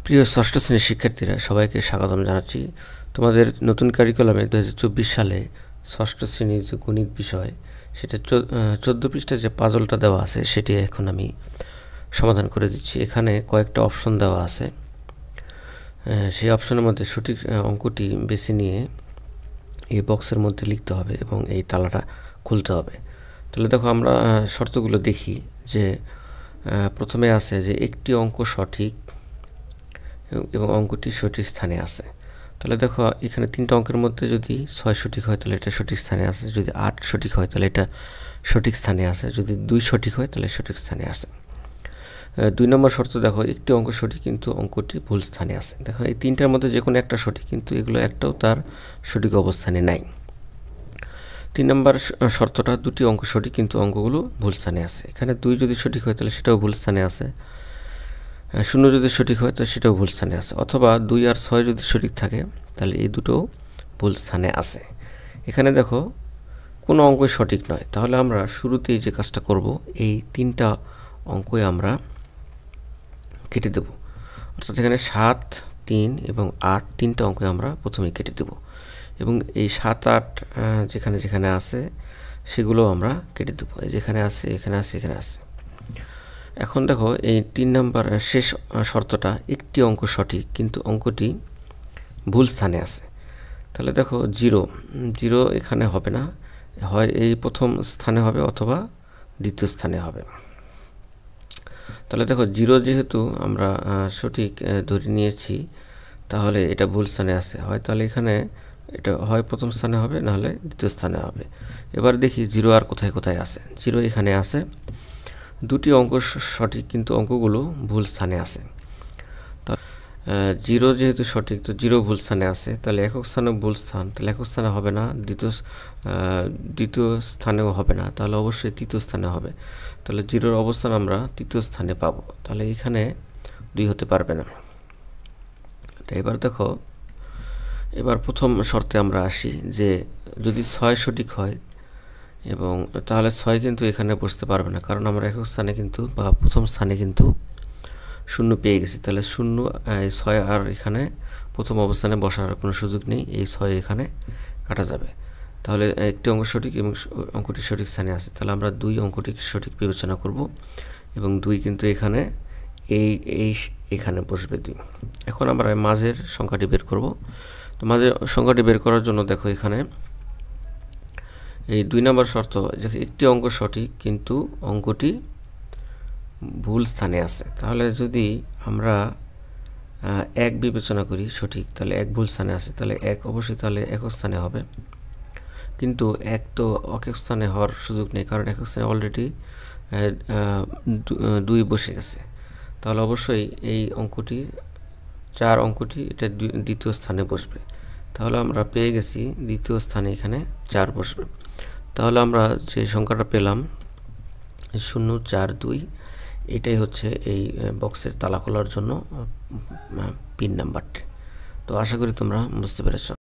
প্রিয় ষষ্ঠ শ্রেণীর শিক্ষার্থীরা, সবাইকে স্বাগতম জানাচ্ছি। তোমাদের নতুন কারিকুলামে 2024 সালে ষষ্ঠ শ্রেণীর যে গণিত বিষয়, সেটা 14 পৃষ্ঠার যে পাজলটা দেওয়া আছে সেটি এখন আমি সমাধান করে দিচ্ছি। এখানে কয়েকটা অপশন দেওয়া আছে, সেই অপশনের মধ্যে সঠিক অঙ্কটি বেছে নিয়ে এই বক্সের মধ্যে লিখতে হবে এবং এই তালাটা খুলতে হবে। তাহলে দেখো, আমরা শর্তগুলো দেখি যে প্রথমে আছে যে একটি অঙ্ক সঠিক এবং অঙ্কটি সঠিক স্থানে আছে। তাহলে দেখো, এখানে 3টা অঙ্কের মধ্যে যদি 6 সঠিক হয় তাহলে এটা সঠিক স্থানে আছে, যদি 8 সঠিক হয় তাহলে এটা সঠিক স্থানে আছে, যদি 2 সঠিক হয় তাহলে সঠিক স্থানে আছে। 2 নম্বর শর্ত দেখো, একটি অঙ্ক সঠিক কিন্তু অঙ্কটি ভুল স্থানে আছে। দেখো, এই 3টার মধ্যে যে কোনো একটা সঠিক, কিন্তু এগুলো একটাও তার সঠিক অবস্থানে নাই। 3 নম্বর শর্তটা, 2টি অঙ্ক সঠিক কিন্তু অঙ্কগুলো ভুল স্থানে আছে। এখানে 2 যদি সঠিক হয় তাহলে সেটাও ভুল স্থানে আছে, 0 যদি সঠিক হয় তাহলে সেটাও ভুল স্থানে আছে, অথবা 2 আর 6 যদি সঠিক থাকে তাহলে এই দুটো ভুল স্থানে আছে। এখানে দেখো, কোনো অঙ্কই সঠিক নয়। তাহলে আমরা শুরুতেই যে কাজটা করব, এই 3টা অঙ্কই আমরা কেটে দেব। অর্থাৎ এখানে 7, 3 এবং 8 3টা অঙ্কই আমরা প্রথমে কেটে দেব, এবং এই 7, 8 যেখানে যেখানে আছে সেগুলো আমরা কেটে দেব। যেখানে আছে, এখানে আছে, এখানে আছে। এখন দেখো, এই 3 নম্বর শেষ শর্তটা, একটি অঙ্ক সঠিক কিন্তু অঙ্কটি ভুল স্থানে আছে। তাহলে দেখো, 0 এখানে হবে না, হয় এই প্রথম স্থানে হবে অথবা দ্বিতীয় স্থানে হবে। তাহলে দেখো, 0 যেহেতু আমরা সঠিক ধরে নিয়েছি, তাহলে এটা ভুল স্থানে আছে। হয় তাহলে এখানে এটা হয় প্রথম স্থানে হবে, নাহলে দ্বিতীয় স্থানে হবে। এবার দেখি 0 আর কোথায় কোথায় আছে। 0 এখানে আছে, 2টি অঙ্ক সঠিক কিন্তু অঙ্কগুলো ভুল স্থানে আছে। 0 যেহেতু সঠিক, তো 0 ভুল স্থানে আছে, তাহলে একক স্থানে ভুল স্থান, তাহলে একক স্থানে হবে না, দ্বিতীয় স্থানেও হবে না, তাহলে অবশ্যই তৃতীয় স্থানে হবে। তাহলে 0-র অবস্থান আমরা তৃতীয় স্থানে পাবো, তাহলে এখানে 2 হতে পারবে না। তো এবার দেখো, এবার প্রথম শর্তে আমরা আসি যে যদি 6 সঠিক হয়, এবং তাহলে 6 কিন্তু এখানে বসতে পারবে না, কারণ আমরা একক স্থানে কিন্তু বা প্রথম স্থানে কিন্তু 0 পেয়ে গেছি। তাহলে 0, 6 আর এখানে প্রথম অবস্থানে বসার কোনো সুযোগ নেই, এই 6 এখানে কাটা যাবে। তাহলে একটি অঙ্ক সঠিক এবং অঙ্কটি সঠিক স্থানে আছে, তাহলে আমরা 2 অঙ্কটি সঠিক বিবেচনা করব, এবং 2 কিন্তু এখানে এখানে বসবে 2। এখন আমরা মাঝের সংখ্যাটি বের করব। তো মাঝের সংখ্যাটি বের করার জন্য দেখো, এখানে এই 2 নম্বর শর্ত, যে একটি অঙ্ক সঠিক কিন্তু অঙ্কটি ভুল স্থানে আছে। তাহলে যদি আমরা 1 বিবেচনা করি সঠিক, তাহলে 1 ভুল স্থানে আছে, তাহলে 1 অবশ্যই তাহলে একক স্থানে হবে। কিন্তু 1 তো একক স্থানে হওয়ার সুযোগ নেই, কারণ একক স্থানে অলরেডি 2 বসে গেছে। তাহলে অবশ্যই এই অঙ্কটি 4 অঙ্কটি এটা দ্বিতীয় স্থানে বসবে। তাহলে আমরা পেয়ে গেছি দ্বিতীয় স্থানে এখানে 4 বসবে। তাহলে আমরা যে সংখ্যাটা পেলাম 0, 4, 2, এটাই হচ্ছে এই বক্সের তালা খোলার জন্য পিন নাম্বারটি। তো আশা করি তোমরা বুঝতে পেরেছ।